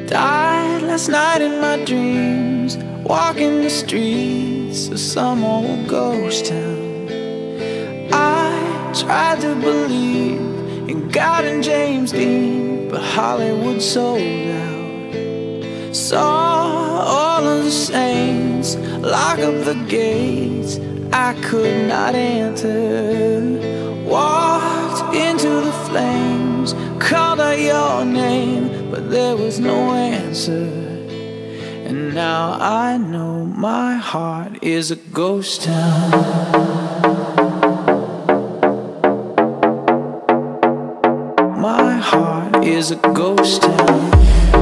Died last night in my dreams, walking the streets of some old ghost town. I tried to believe in God and James Dean, but Hollywood sold out. Saw all of the saints lock up the gates I could not enter. Walked into the flames, called out your name, but there was no answer. And now I know my heart is a ghost town. My heart is a ghost town.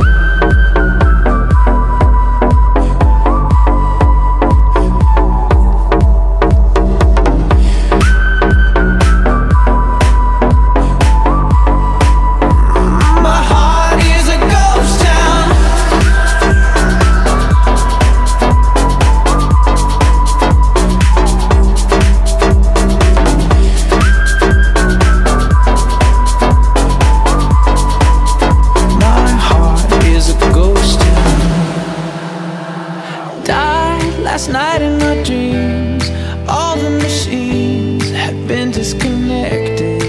Last night in my dreams, all the machines had been disconnected.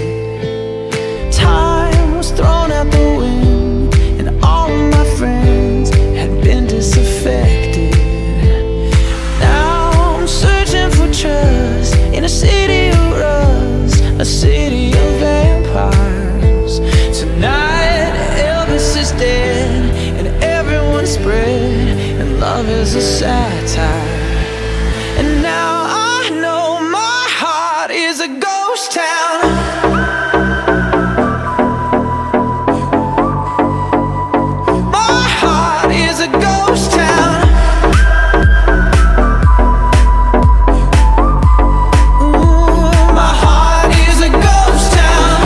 Time was thrown out the wind, and all of my friends had been disaffected. Now I'm searching for trust in a city of rust, a city of vampires. Tonight Elvis is dead, and everyone's spread, and love is a satire. And now I know my heart is a ghost town. My heart is a ghost town. Ooh, my heart is a ghost town.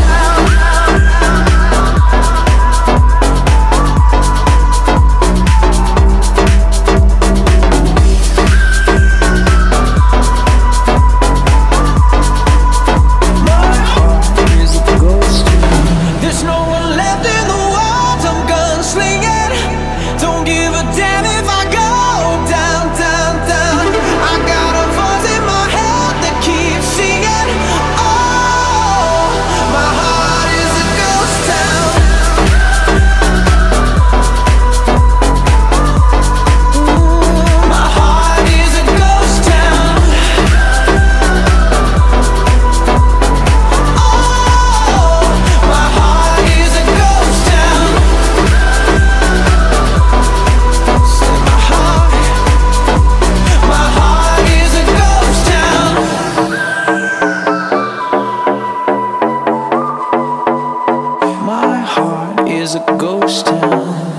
Is a ghost town.